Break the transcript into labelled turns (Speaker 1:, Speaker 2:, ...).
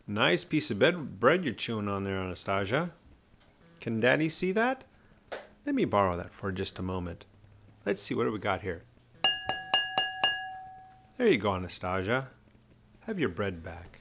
Speaker 1: Nice piece of bread you're chewing on there, Anastasia. Can Daddy see that? Let me borrow that for just a moment. Let's see, what do we got here? There you go, Anastasia. Have your bread back.